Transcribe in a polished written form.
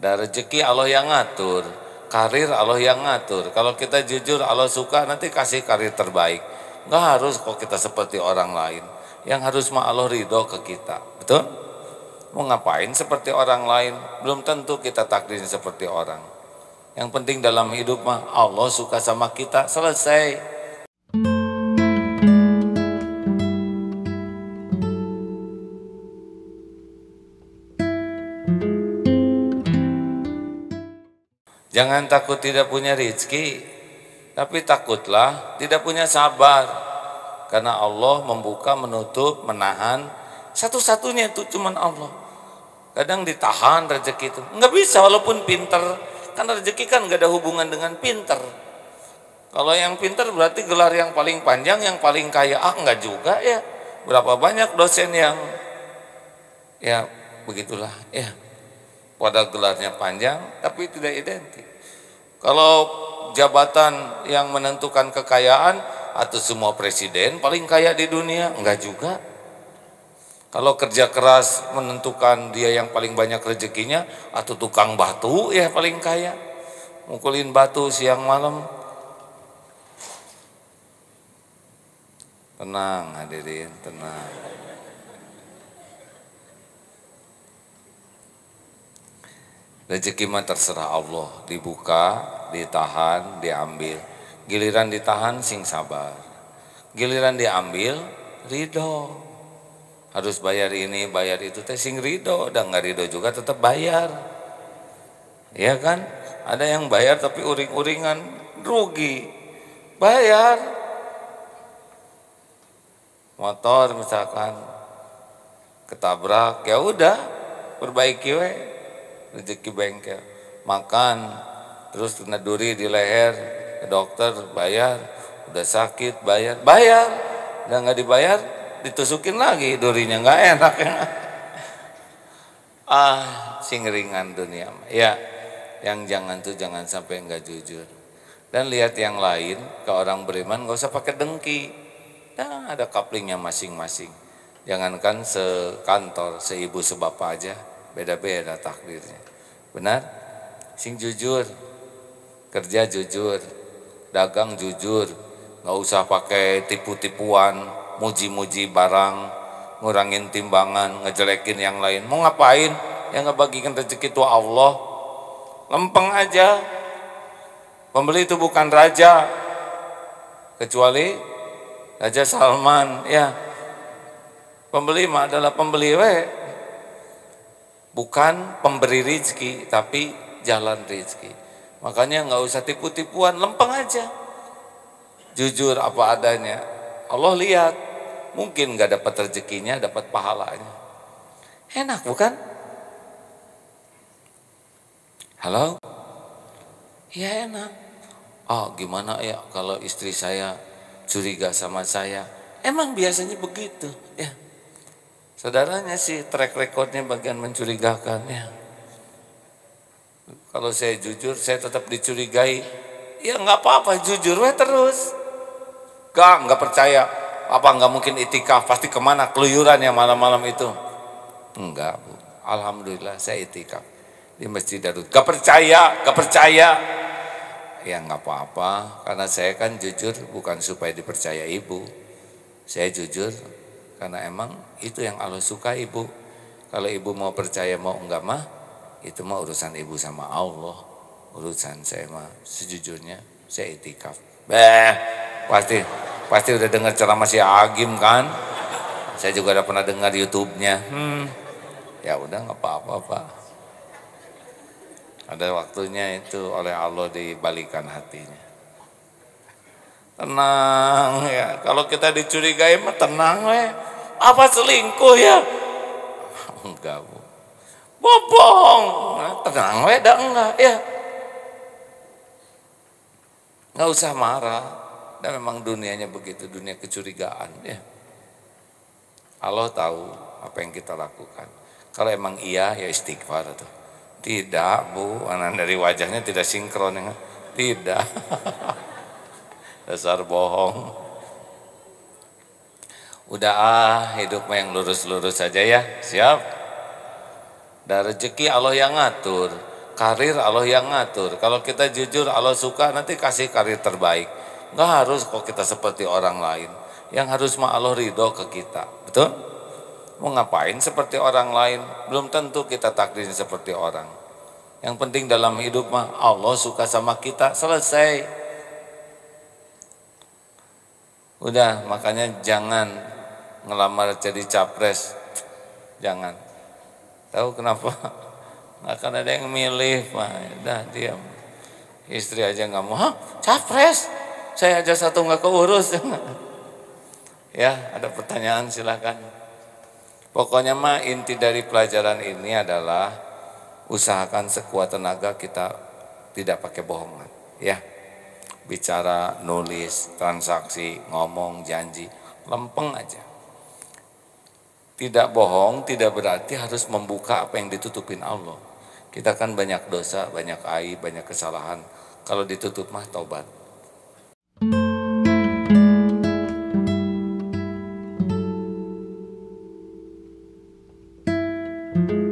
Dan rezeki Allah yang ngatur, karir Allah yang ngatur. Kalau kita jujur Allah suka nanti kasih karir terbaik. Nggak harus kok kita seperti orang lain. Yang harus mah Allah ridho ke kita, betul? Mau ngapain seperti orang lain? Belum tentu kita takdirnya seperti orang. Yang penting dalam hidup mah Allah suka sama kita, selesai. Jangan takut tidak punya rezeki, tapi takutlah tidak punya sabar. Karena Allah membuka, menutup, menahan, satu-satunya itu cuman Allah. Kadang ditahan rezeki itu, nggak bisa walaupun pinter. Karena rezeki kan nggak ada hubungan dengan pinter. Kalau yang pinter berarti gelar yang paling panjang, yang paling kaya. Nggak juga ya. Berapa banyak dosen yang ya begitulah ya. Pada gelarnya panjang tapi tidak identik. Kalau jabatan yang menentukan kekayaan atau semua presiden paling kaya di dunia, enggak juga. Kalau kerja keras menentukan dia yang paling banyak rezekinya, atau tukang batu ya paling kaya, mukulin batu siang malam. Tenang hadirin, tenang. Rezeki mah terserah Allah, dibuka, ditahan, diambil. Giliran ditahan sing sabar, giliran diambil ridho. Harus bayar ini, bayar itu teh sing ridho, dan nggak ridho juga tetap bayar. Ya kan? Ada yang bayar tapi uring-uringan, rugi. Bayar. Motor misalkan ketabrak, ya udah, perbaiki we. Rezeki bengkel, makan terus kena duri di leher, ke dokter bayar, udah sakit bayar, udah nggak dibayar ditusukin lagi durinya, nggak enak ya. Sing ringan dunia ya. Yang jangan tuh jangan sampai nggak jujur. Dan lihat yang lain, ke orang beriman nggak usah pakai dengki. Nah, ada kaplingnya masing-masing. Jangankan sekantor, seibu sebapak aja, beda-beda takdirnya. Benar? Sing jujur, kerja jujur, dagang jujur, nggak usah pakai tipu-tipuan, muji-muji barang, ngurangin timbangan, ngejelekin yang lain. Mau ngapain? Yang ngebagikan rezeki itu Allah. Lempeng aja. Pembeli itu bukan raja, kecuali Raja Salman, ya. Pembeli mah adalah pembeli we. Bukan pemberi rezeki, tapi jalan rezeki. Makanya nggak usah tipu-tipuan, lempeng aja. Jujur apa adanya. Allah lihat, mungkin nggak dapat rezekinya, dapat pahalanya. Enak bukan? Halo? Ya enak. Gimana ya kalau istri saya curiga sama saya? Emang biasanya begitu, ya. Saudaranya sih track recordnya bagian mencurigakan ya. Kalau saya jujur, saya tetap dicurigai. Ya nggak apa-apa, jujur we terus. Nggak percaya. Apa nggak mungkin itikaf? Pasti kemana keluyuran ya malam-malam itu? Enggak bu. Alhamdulillah saya itikaf di Masjid Darut. Gak percaya. Ya nggak apa-apa, karena saya kan jujur bukan supaya dipercaya ibu. Saya jujur karena emang itu yang Allah suka ibu. Kalau ibu mau percaya mau enggak mah, itu mah urusan ibu sama Allah. Urusan saya mah sejujurnya saya itikaf. Pasti udah dengar ceramah si Agim kan? Saya juga udah pernah dengar YouTube-nya. Ya udah nggak apa-apa Pak. Ada waktunya itu oleh Allah dibalikan hatinya. Tenang ya, kalau kita dicurigai mah tenang we. Apa selingkuh ya? Enggak bu. Bobong, tenang we dah enggak ya. Nggak usah marah. Dan memang dunianya begitu, dunia kecurigaan ya. Allah tahu apa yang kita lakukan. Kalau emang iya ya istighfar tuh. Tidak bu, anak dari wajahnya tidak sinkron ya. Tidak. Dasar bohong. Udah hidup yang lurus-lurus saja ya. Siap? Dan rezeki Allah yang ngatur, Karir Allah yang ngatur. Kalau kita jujur Allah suka, nanti kasih karir terbaik. Nggak harus kok kita seperti orang lain. Yang harus mah Allah ridho ke kita. Betul? Mau ngapain seperti orang lain? Belum tentu kita takdirnya seperti orang. Yang penting dalam hidup mah Allah suka sama kita, selesai. Udah, makanya jangan ngelamar jadi capres. Jangan. Tahu kenapa? Nggak akan ada yang milih, Pak. Udah, diam. Istri aja nggak mau. Hah? Capres? Saya aja satu nggak keurus. Ya, ada pertanyaan silakan. Pokoknya mah inti dari pelajaran ini adalah usahakan sekuat tenaga kita tidak pakai bohongan. Ya, bicara, nulis, transaksi, ngomong, janji, lempeng aja. Tidak bohong tidak berarti harus membuka apa yang ditutupin Allah. Kita kan banyak dosa, banyak aib, banyak kesalahan. Kalau ditutup mah taubat. Thank you.